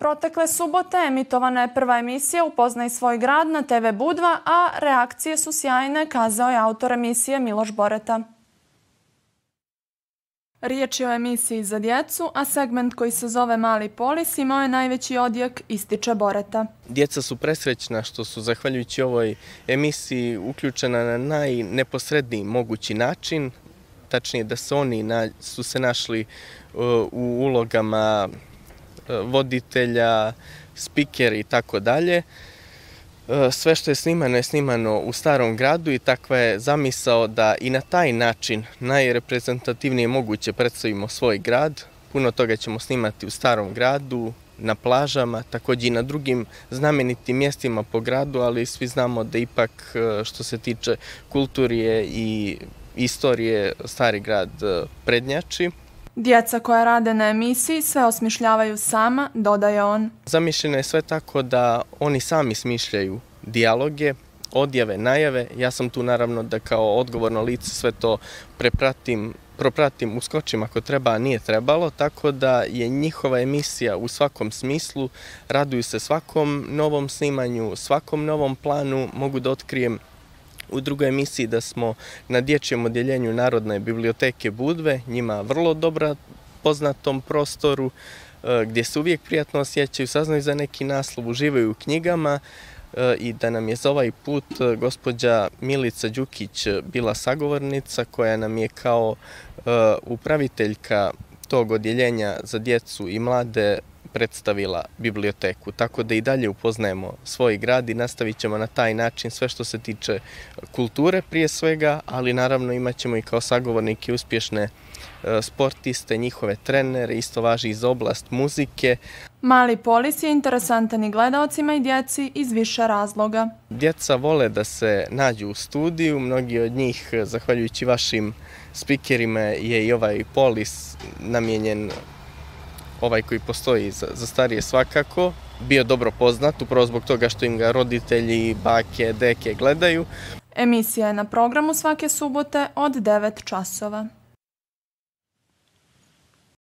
Protekle subote emitovana je prva emisija Upoznaj svoj grad na TV Budva, a reakcije su sjajne, kazao je autor emisije Miloš Boreta. Riječ je o emisiji za djecu, a segment koji se zove Mali polis imao je najveći odjek, ističe Boreta. Djeca su presrećna što su, zahvaljujući ovoj emisiji, uključena na najneposredniji mogući način, tačnije da se oni su se našli u ulogama voditelja, spikera i tako dalje. Sve što je snimano u Starom gradu i takva je zamisao da i na taj način najreprezentativnije moguće predstavimo svoj grad. Puno toga ćemo snimati u Starom gradu, na plažama, također i na drugim znamenitim mjestima po gradu, ali svi znamo da ipak što se tiče kulturije i istorije Stari grad prednjači. Djeca koja rade na emisiji sve osmišljavaju sama, dodaje on. Zamišljeno je sve tako da oni sami smišljaju dijaloge, odjave, najave. Ja sam tu naravno da kao odgovorno lice sve to propratim, uskočim ako treba, a nije trebalo, tako da je njihova emisija u svakom smislu, raduju se svakom novom snimanju, svakom novom planu. Mogu da otkrijem u drugoj emisiji da smo na dječjem odjeljenju Narodne biblioteke Budve, njima vrlo dobro poznatom prostoru, gdje se uvijek prijatno osjećaju, saznaju za neki naslov, uživaju u knjigama i da nam je za ovaj put gospođa Milica Đukić bila sagovornica koja nam je kao upraviteljka tog odjeljenja za djecu i mlade predstavila biblioteku, tako da i dalje upoznajemo svoj grad i nastavit ćemo na taj način sve što se tiče kulture prije svega, ali naravno imat ćemo i kao sagovornike uspješne sportiste, njihove trenere, isto važi i za oblast muzike. Mali polis je interesantan i gledaocima i djeci iz više razloga. Djeca vole da se nađu u studiju, mnogi od njih, zahvaljujući vašim spikerima, je i ovaj polis namijenjen, ovaj koji postoji za starije svakako, bio dobro poznat, upravo zbog toga što im ga roditelji, bake, deke gledaju. Emisija je na programu svake subote od 9 časova.